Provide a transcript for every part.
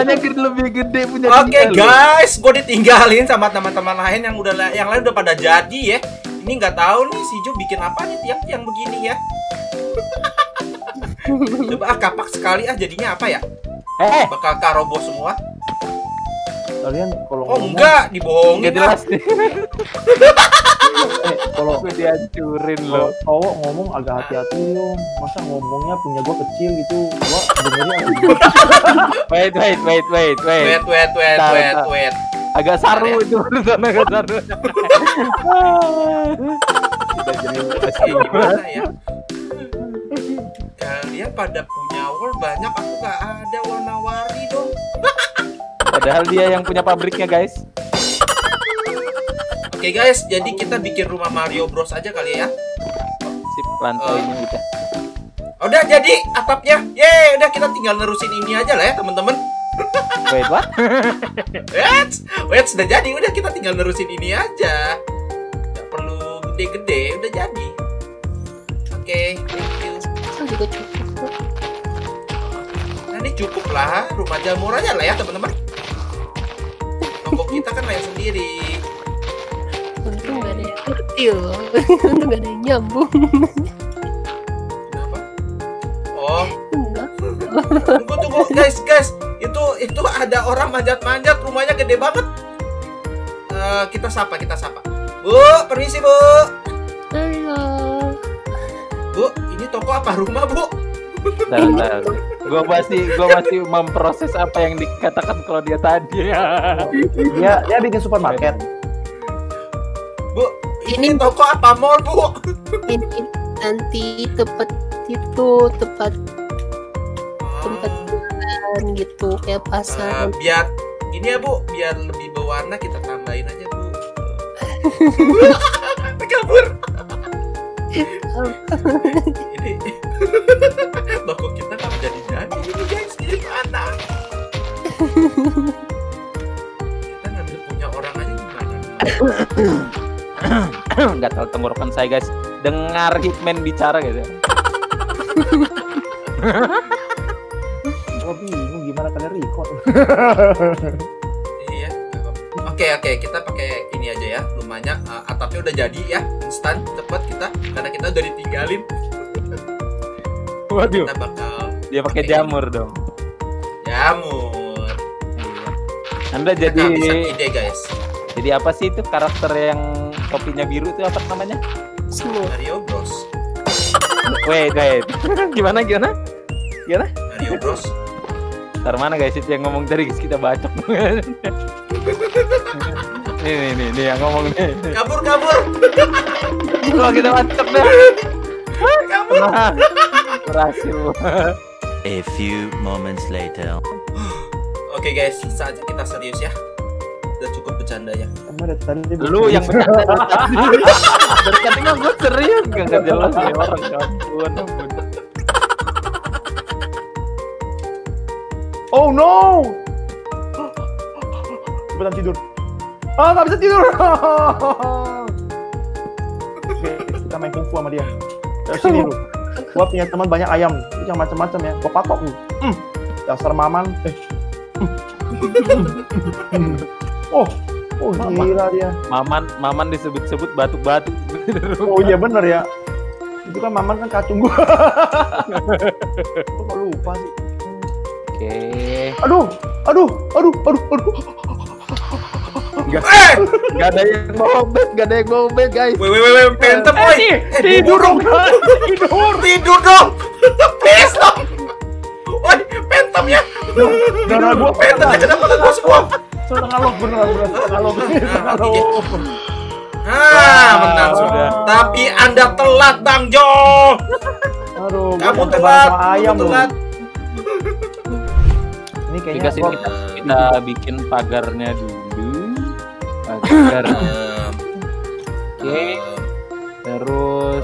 rumahnya lebih gede punya Oke dia, guys, gue ditinggalin sama teman-teman lain yang lain udah pada jadi ya. Ini nggak tahu nih si Jo bikin apa nih tiang-tiang begini ya. Coba kapak sekali jadinya apa ya? Bakal karobo semua. Kalian kalau Oh enggak, dibohongin. Nggak jelas nih. kalau Gue dihancurin kalau loh. cowok ngomong agak hati-hati dong. Masa ngomongnya punya gua kecil gitu. Gua dengernya Wait. Wait. Agak saru itu urusan agak saru. Kita jadi Gimana ya? Kalian pada punya wall banyak, aku nggak ada warna-warni dong. Padahal dia yang punya pabriknya, guys. Oke guys, jadi kita bikin rumah Mario Bros aja kali ya. Sip, lantainya udah. Udah jadi atapnya. Yeay, udah kita tinggal nerusin ini aja lah ya, teman-teman. Wait, what? Wait, sudah jadi. Udah kita tinggal nerusin ini aja. Nggak perlu gede-gede, udah jadi. Oke, thank you. Juga cukup. Nah, ini cukup lah, rumah jamur aja lah ya, teman-teman. Toko kita kan lain sendiri. Untung gak ada yang kecil. Untung gak ada yang nyambung. Kenapa? Oh, Enggak. tunggu guys. Itu ada orang manjat-manjat, rumahnya gede banget. Kita sapa. Bu, permisi, Bu. Halo. Bu, ini toko apa rumah, Bu? Bentar. Gua masih memproses apa yang dikatakan kalau dia tadi. dia bikin supermarket. Bu, ini toko apa mall, Bu? Ini nanti tempat jualan gitu kayak pasar. Biar ini ya, Bu, biar lebih berwarna kita tambahin aja, Bu. Kabur. Ini toko kita nggak jadi ini guys, gimana? Kita ngambil punya orang aja gimana? Nggak tahu tenggorokan saya, guys. Dengar Hitman bicara gitu. Gua bingung gimana kalian record. Iya. Oke, kita pakai ini aja ya. Rumahnya atapnya udah jadi ya, instan, cepet kita karena kita udah ditinggalin. Waduh. Kita bakal Dia pakai jamur dong. jamur. Anda Kita jadi kehabisan ide guys. jadi apa sih itu karakter yang topinya biru itu apa namanya? Semua. Mario Bros. Wait. Gimana? Mario Bros. Ntar mana guys itu yang ngomong tadi, guys, kita bacok. Nih yang ngomong nih. Kabur. Wah, kita bacok dah. Kabur. Nah, berhasil. A few moments later. Oke guys, saatnya kita serius ya. Udah cukup bercanda ya. Emang dari tadi Lu yang bercanda tadi. Dari tadi mah gue serius, gak jelas ya orang. Ampun. Oh no! Cepetan tidur. Nggak bisa tidur. Oke, kita main kungfu sama dia. Dari sini lu. Gua punya teman banyak ayam, itu yang macam-macam ya. Gua patok lu. Dasar maman. Oh gila dia. Maman disebut-sebut batuk-batuk. Oh iya bener ya. Itu kan maman kan kacung gua. Kok lupa sih? Oke. Aduh. Gak ada yang bawa bed, guys. Weh, pentem boy. Tidur dong. Tidur dong. Please dong. Woi, pentemnya. Darah gua Pentemnya kenapa gua semua? setengah log beneran. Menang sudah. Tapi Anda telat, Bang Jo. Aduh, Kamu gua telat. sama ayam loh. Ini kayaknya Dikasih kita bikin pagarnya dulu. Pagar. Oke. Terus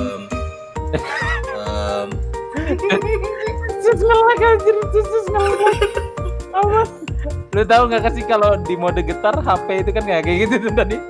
ngelak anjir, ngelak. Apa? Lu tahu nggak kasih kalau di mode getar HP itu kan nggak kayak gitu tuh tadi.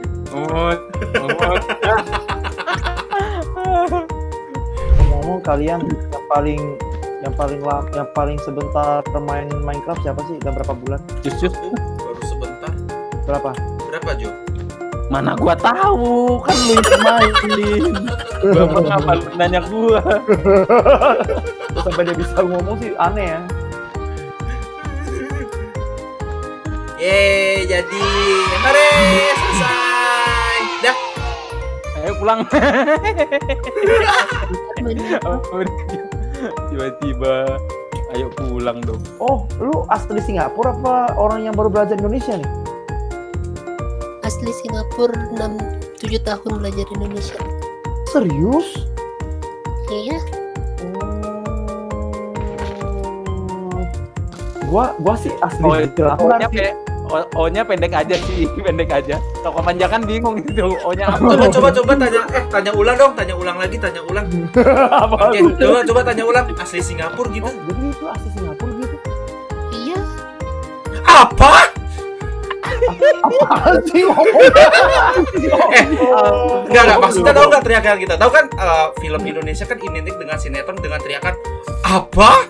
Ngomong kalian yang paling Yang paling sebentar main Minecraft siapa sih? Udah berapa bulan? Jus. Baru sebentar. Berapa? Berapa, Jo? Mana gua tahu, kan lu yang mainin. Bang apa lu nanya gua? Terus sampai dia bisa ngomong sih aneh ya. Yeay, jadi. Hore, selesai. Dah. Ayo pulang. Tiba-tiba ayo pulang dong. Oh, lu asli Singapura apa orang yang baru belajar Indonesia nih? Asli Singapura 7 tahun belajar Indonesia. Serius? Iya. Gua sih asli O-nya O-nya pendek aja sih, pendek aja. Toko panjangan bingung itu O-nya apa. Coba tanya ulang dong, tanya ulang lagi, tanya ulang. Apa? Oke, coba tanya ulang. Asli Singapura gitu. Jadi itu asli Singapura gitu? Iya. Apa? Apaan sih Enggak, maksudnya tahu nggak teriakan kita? Tahu kan film Indonesia kan identik dengan sinetron dengan teriakan apa?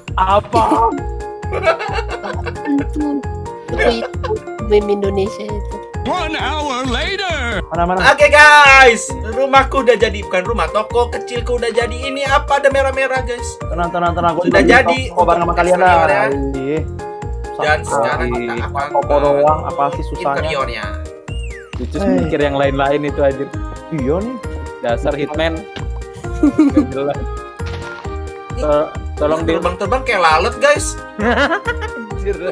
Itu meme Indonesia itu. Mana? Oke guys, rumahku udah jadi, bukan rumah, toko kecilku udah jadi. Ini apa ada merah-merah guys? Tenang. Gua Sudah jadi. Kok bareng sama kalian Eksterior ya. dah. Iya. Dan sekarang kita akan toko doang, apa sih susahnya? interiornya. Jus mikir yang lain-lain itu aja. Iya nih. Dasar hitman. Nggak jelas. Tolong dia Terbang-terbang kayak lalat guys. anjir.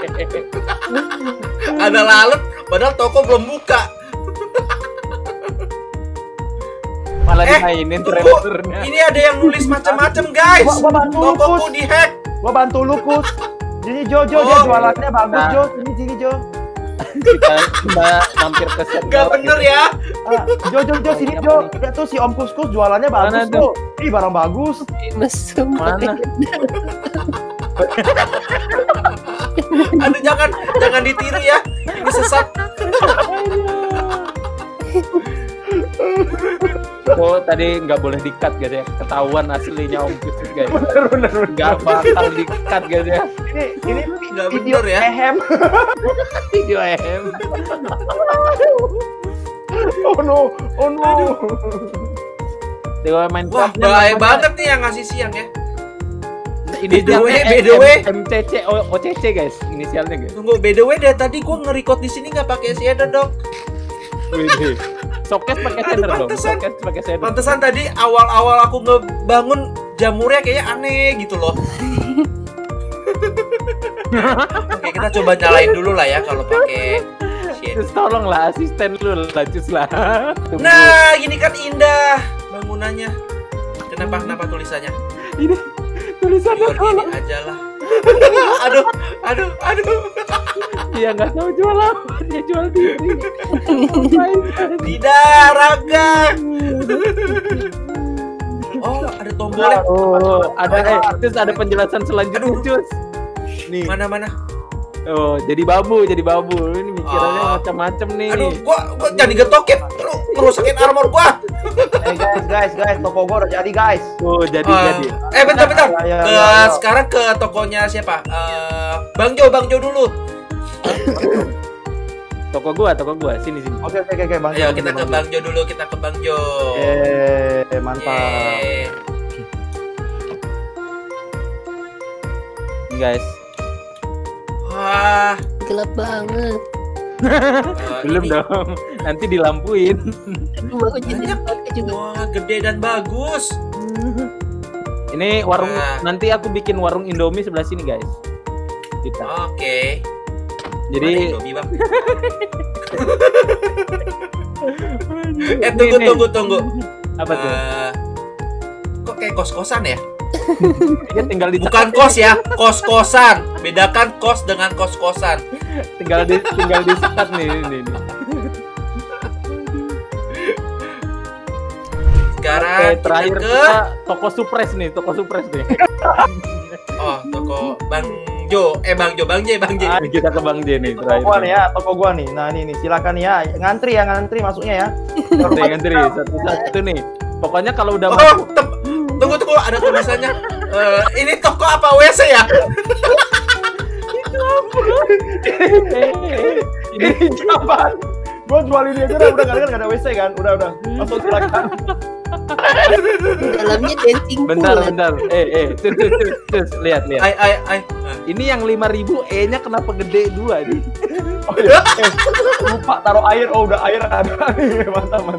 Ada lalat, padahal toko belum buka. Malah dimainin Tunggu, trailernya. ini ada yang nulis macam-macam guys. Gua bantu lu, Tokoku Kus. dihack. Gua bantu lu, Kus. Sini Jo, dia Oh. jualannya bagus, Nah. Jo. Sini Jo. Kita mampir ke set. Gak bener ya. Jo, sini Jo. Lihat tuh si Om Kus jualannya bagus Mana tuh. Ih, barang bagus. Mesum. Mana? Aduh, jangan ditiru ya. Ini sesat. Oh, tadi nggak boleh di-cut guys ya. Ketahuan aslinya Om Kus guys. Bener. Nggak bakal di-cut guys ya. Ini Nggak video bener ya. ehem. Video em. Oh no. Dewa main Wah, bahaya banget nih yang ngasih siang ya. Ini by the way. MCC OCC guys, inisialnya guys. Tunggu, by the way dari tadi gua nge-record di sini nggak pakai shader dong. Wih. Showcase pakai shader dong. pantesan. Showcase pakai shader. Pantesan tadi awal-awal aku ngebangun jamurnya kayaknya aneh gitu loh. Oke, kita coba nyalain dulu lah ya kalau pakai shader. Terus tolonglah asisten lu lanjut lah. Tunggu. Nah, ini kan indah bangunannya. Kenapa tulisannya? Ini tulisannya Jual diri aja lah. aduh. dia nggak tahu jual apa, dia jual diri. Tidak, Raga. Oh, ada tombolnya. Oh, ada terus ada penjelasan selanjutnya, Cus. Nih. Mana? Oh, jadi babu. Ini mikirannya Oh. macam-macam nih. Aduh, gua jadi getokin. Lu ngerusakin armor gua. Guys, toko gua udah jadi, guys. Oh, jadi. Bentar. Ya. Sekarang ke tokonya siapa? Bang Jo dulu. Toko gua. Sini. Oke, Bang. Ayo kita ke Bang Jo dulu, Bang Jo. Mantap. Yeay. Nih, guys. Wah, Gelap banget. Belum ini- dong. Nanti dilampuin. Rumah aku jadi Banyak. pakai juga. Wah, gede dan bagus. Ini warung, Nah. nanti aku bikin warung Indomie sebelah sini, guys. Kita. Oke. Jadi Mana Indomie, Bang? Ini. Tunggu. Apa tuh? Kok kayak kos-kosan ya? Dia tinggal di Bukan kos ya, kos-kosan. Bedakan kos dengan kos-kosan. tinggal di sekat nih. Sekarang Oke, kita terakhir ke kita toko supres nih. toko Bang Jo. Bang J. Kita ke Bang J nih Toko gua nih ya, toko gua nih. Nah, ini silakan ya. Ngantri masuknya ya. Ngantri satu-satu nih. Pokoknya kalau udah Oh, masuk tunggu, ada tulisannya. Ini toko apa WC ya? Ini jawaban. Gue jual ini aja udah gak ada WC kan? Udah. Langsung silakan. Dalamnya dancing pool. Bentar. Cus, lihat. Ai. Ini yang 5.000 E-nya kenapa gede 2 nih? Oh iya. Lupa taruh air. Oh udah air ada nih. Mantap.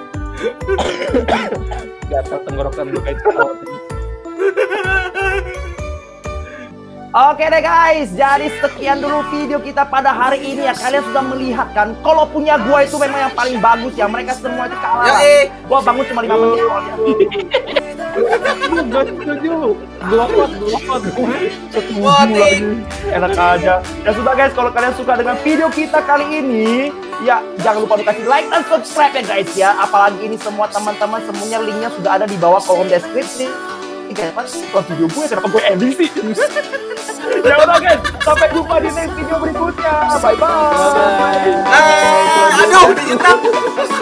Gatal tenggorokan gue kayak pesawat. Oke deh guys, jadi sekian dulu video kita pada hari ini ya. Kalian sudah melihat kan, kalau punya gua itu memang yang paling bagus ya. Mereka semua itu kalah. Gua bangun cuma 5 menit soalnya. Gue setuju. Glokot. Enak aja. Ya sudah guys, kalau kalian suka dengan video kita kali ini, ya jangan lupa kasih like dan subscribe ya guys ya. Apalagi ini semua teman-teman, semuanya linknya sudah ada di bawah kolom deskripsi. Kenapa video gue, kenapa gue ending sih? Ya udah guys, sampai jumpa di next video berikutnya. Bye bye. Aduh, diintak.